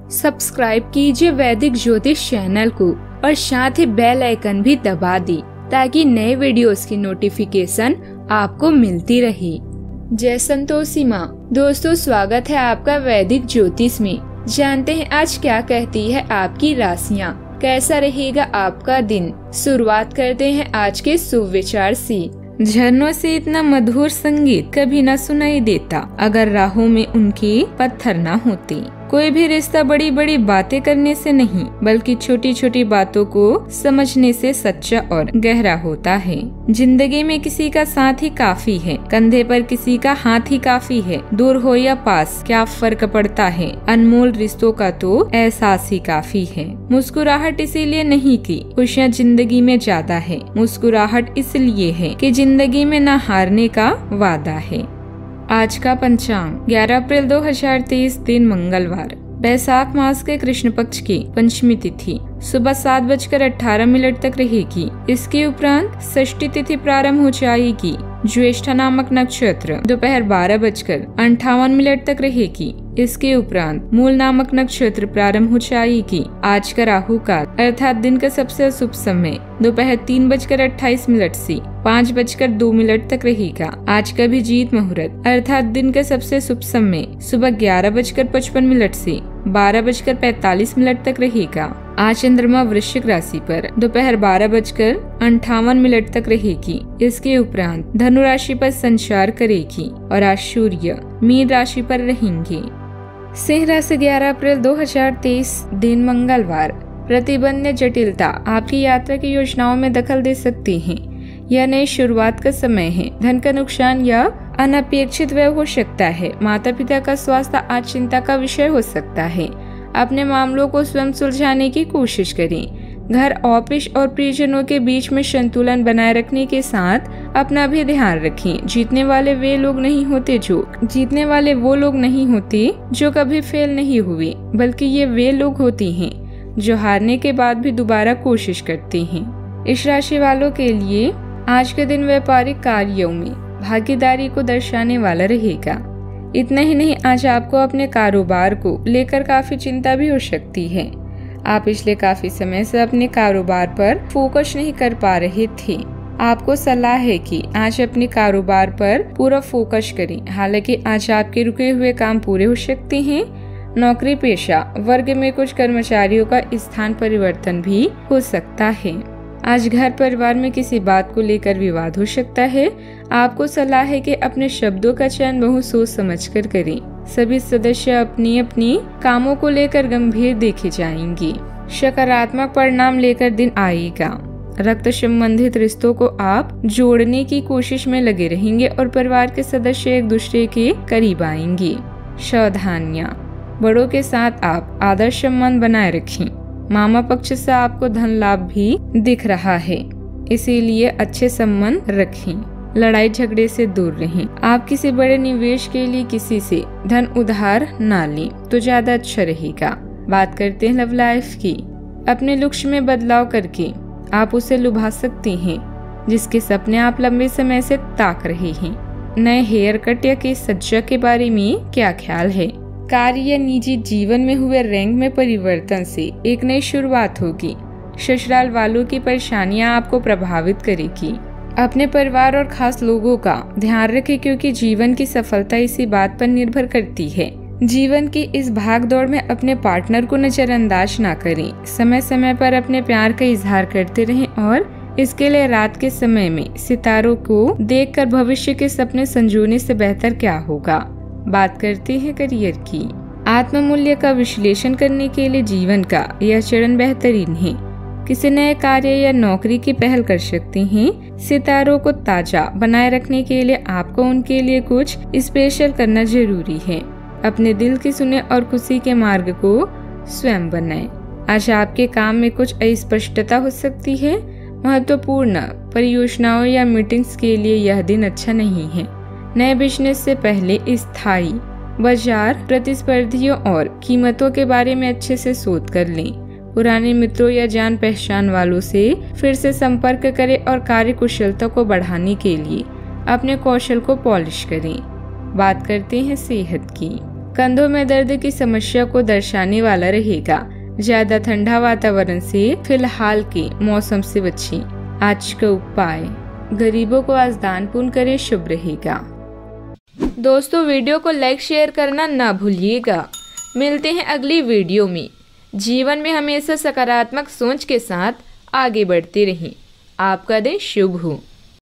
Subscribe कीजिए वैदिक ज्योतिष चैनल को और साथ ही बेल आइकन भी दबा दी ताकि नए वीडियोस की नोटिफिकेशन आपको मिलती रहे। जय संतोषी माँ। दोस्तों, स्वागत है आपका वैदिक ज्योतिष में। जानते हैं आज क्या कहती है आपकी राशियाँ, कैसा रहेगा आपका दिन। शुरुआत करते हैं आज के शुभ विचार से। झरनों से इतना मधुर संगीत कभी न सुनाई देता अगर राहों में उनके पत्थर न होते। कोई भी रिश्ता बड़ी बड़ी बातें करने से नहीं बल्कि छोटी छोटी बातों को समझने से सच्चा और गहरा होता है। जिंदगी में किसी का साथ ही काफी है, कंधे पर किसी का हाथ ही काफी है। दूर हो या पास क्या फर्क पड़ता है, अनमोल रिश्तों का तो एहसास ही काफी है। मुस्कुराहट इसीलिए नहीं कि खुशियाँ जिंदगी में ज्यादा है, मुस्कुराहट इसलिए है कि जिंदगी में न हारने का वादा है। आज का पंचांग 11 अप्रैल 2023 दिन मंगलवार, बैसाख मास के कृष्ण पक्ष की पंचमी तिथि सुबह 7:18 तक रहेगी। इसके उपरांत षष्ठी तिथि प्रारंभ हो जाएगी। ज्येष्ठा नामक नक्षत्र दोपहर 12:58 तक रहेगी। इसके उपरांत मूल नामक नक्षत्र प्रारंभ हो जाएगी। आज का राहु काल अर्थात दिन का सबसे अशुभ समय दोपहर 3:28 से 5:02 तक रहेगा। आज का अभिजीत मुहूर्त अर्थात दिन का सबसे शुभ समय सुबह 11:55 से 12:45 तक रहेगा। आज चंद्रमा वृश्चिक राशि पर दोपहर 12:58 तक रहेगी। इसके उपरांत धनु राशि पर संचार करेगी और आज सूर्य मीन राशि पर रहेंगे। सिंह राशि 11 अप्रैल 2023 दिन मंगलवार, प्रतिबंध जटिलता आपकी यात्रा की योजनाओं में दखल दे सकती हैं। यह नई शुरुआत का समय है। धन का नुकसान या अनपेक्षित व्यय हो सकता है। माता पिता का स्वास्थ्य आज चिंता का विषय हो सकता है। अपने मामलों को स्वयं सुलझाने की कोशिश करें। घर, ऑफिस और प्रियजनों के बीच में संतुलन बनाए रखने के साथ अपना भी ध्यान रखें। जीतने वाले वो लोग नहीं होते जो कभी फेल नहीं हुए, बल्कि ये वे लोग होते हैं जो हारने के बाद भी दोबारा कोशिश करते हैं। इस राशि वालों के लिए आज के दिन व्यापारिक कार्यों में भागीदारी को दर्शाने वाला रहेगा। इतना ही नहीं, आज आपको अपने कारोबार को लेकर काफी चिंता भी हो सकती है। आप पिछले काफी समय से अपने कारोबार पर फोकस नहीं कर पा रहे थे। आपको सलाह है कि आज अपने कारोबार पर पूरा फोकस करें। हालांकि आज आपके रुके हुए काम पूरे हो सकते हैं। नौकरी पेशा वर्ग में कुछ कर्मचारियों का स्थान परिवर्तन भी हो सकता है। आज घर परिवार में किसी बात को लेकर विवाद हो सकता है। आपको सलाह है कि अपने शब्दों का चयन बहुत सोच समझकर करें। सभी सदस्य अपनी अपनी कामों को लेकर गंभीर देखे जाएंगे। सकारात्मक परिणाम लेकर दिन आएगा। रक्त संबंधित रिश्तों को आप जोड़ने की कोशिश में लगे रहेंगे और परिवार के सदस्य एक दूसरे के करीब आएंगे। सावधानियां, बड़ों के साथ आप आदर सम्मान बनाए रखें। मामा पक्ष से आपको धन लाभ भी दिख रहा है, इसीलिए अच्छे संबंध रखें। लड़ाई झगड़े से दूर रहें। आप किसी बड़े निवेश के लिए किसी से धन उधार ना लें तो ज्यादा अच्छा रहेगा। बात करते हैं लव लाइफ की। अपने लुक्स में बदलाव करके आप उसे लुभा सकते हैं जिसके सपने आप लंबे समय से ताक रहे हैं। नए हेयर कट या केस सज्जा के बारे में क्या ख्याल है। कार्य या निजी जीवन में हुए रैंक में परिवर्तन से एक नई शुरुआत होगी। ससुराल वालों की परेशानियां आपको प्रभावित करेगी। अपने परिवार और खास लोगों का ध्यान रखें क्योंकि जीवन की सफलता इसी बात पर निर्भर करती है। जीवन की इस भागदौड़ में अपने पार्टनर को नजरअंदाज ना करें। समय समय पर अपने प्यार का इजहार करते रहें और इसके लिए रात के समय में सितारों को देखकर भविष्य के सपने संजोने से बेहतर क्या होगा। बात करते हैं करियर की। आत्ममूल्य का विश्लेषण करने के लिए जीवन का यह चरण बेहतरीन है। किसी नए कार्य या नौकरी की पहल कर सकते हैं। सितारों को ताजा बनाए रखने के लिए आपको उनके लिए कुछ स्पेशल करना जरूरी है। अपने दिल की सुने और खुशी के मार्ग को स्वयं बनाएं। आज आपके काम में कुछ अस्पष्टता हो सकती है। महत्वपूर्ण परियोजनाओं या मीटिंग्स के लिए यह दिन अच्छा नहीं है। नए बिजनेस से पहले स्थायी बाजार, प्रतिस्पर्धियों और कीमतों के बारे में अच्छे से शोध कर लें। पुराने मित्रों या जान पहचान वालों से फिर से संपर्क करें और कार्य कुशलता को बढ़ाने के लिए अपने कौशल को पॉलिश करें। बात करते हैं सेहत की। कंधों में दर्द की समस्या को दर्शाने वाला रहेगा। ज्यादा ठंडा वातावरण से फिलहाल के मौसम से बचिए। आज का उपाय, गरीबों को आज दान पुण्य करें, शुभ रहेगा। दोस्तों, वीडियो को लाइक शेयर करना ना भूलिएगा। मिलते हैं अगली वीडियो में। जीवन में हमेशा सकारात्मक सोच के साथ आगे बढ़ते रहें। आपका दिन शुभ हो।